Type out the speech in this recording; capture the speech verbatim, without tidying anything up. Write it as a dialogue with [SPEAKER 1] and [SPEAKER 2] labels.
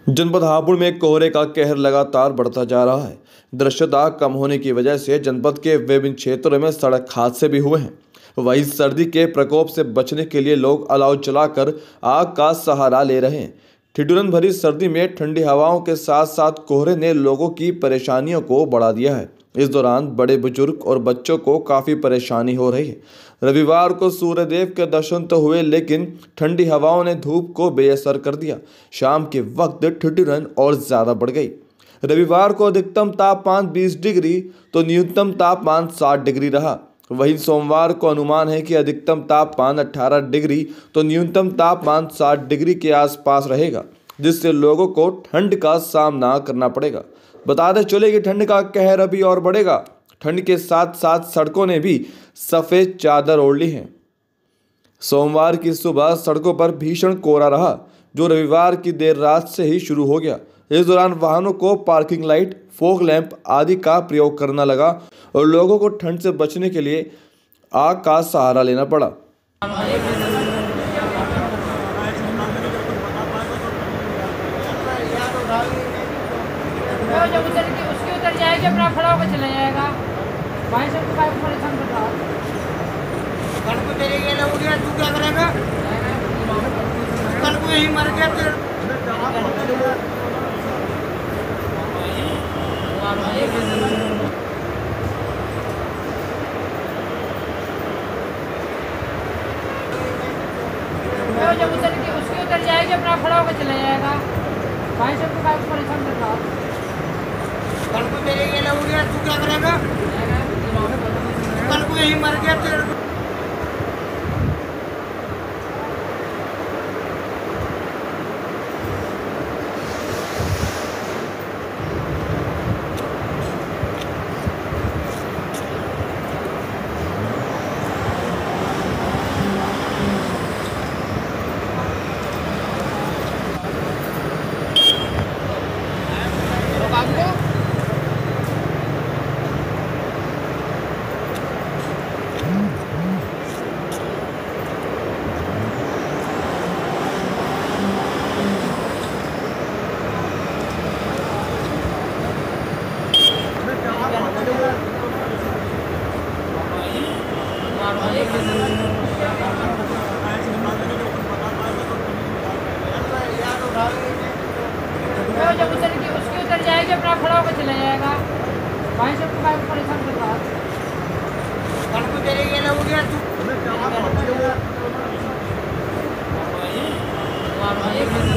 [SPEAKER 1] जनपद हापुड़ में कोहरे का कहर लगातार बढ़ता जा रहा है। दृश्यता कम होने की वजह से जनपद के विभिन्न क्षेत्रों में सड़क हादसे भी हुए हैं। वहीं सर्दी के प्रकोप से बचने के लिए लोग अलाव जलाकर आग का सहारा ले रहे हैं। ठिठुरन भरी सर्दी में ठंडी हवाओं के साथ साथ कोहरे ने लोगों की परेशानियों को बढ़ा दिया है। इस दौरान बड़े बुजुर्ग और बच्चों को काफ़ी परेशानी हो रही है। रविवार को सूर्यदेव के दर्शन तो हुए, लेकिन ठंडी हवाओं ने धूप को बेअसर कर दिया। शाम के वक्त ठिठुरन और ज़्यादा बढ़ गई। रविवार को अधिकतम तापमान बीस डिग्री तो न्यूनतम तापमान साठ डिग्री रहा। वहीं सोमवार को अनुमान है कि अधिकतम तापमान अठारह डिग्री तो न्यूनतम तापमान साठ डिग्री के आसपास रहेगा, जिससे लोगों को ठंड का सामना करना पड़ेगा। बताते चले कि ठंड का कहर अभी और बढ़ेगा। ठंड के साथ साथ सड़कों ने भी सफ़ेद चादर ओढ़ ली है। सोमवार की सुबह सड़कों पर भीषण कोहरा रहा, जो रविवार की देर रात से ही शुरू हो गया। इस दौरान वाहनों को पार्किंग लाइट, फॉग लैंप आदि का प्रयोग करना लगा और लोगों को ठंड से बचने के लिए आग का सहारा लेना पड़ा।
[SPEAKER 2] जब उतर के उसके उतर जाएगी अपना खड़ा होकर चला जाएगा। भाई सबको भाई परेशान कर रहा है। कल को तेरे ये लोग गया, तू क्या करेगा? कल को यही मर गया तेरे। जब उतर के उसके उतर जाएगी अपना खड़ा होकर चला जाएगा। भाई सबको भाई परेशान कर रहा है। कल को तेरे ये लोग गया, तू क्या करेगा? कल को यही मर गया तेरे। जब उतर के उसके उतर जाएगी अपना खड़ा होकर चला जाएगा। भाई सबको भाई परेशान कर रहा है। कल को तेरे ये लोग गया, तू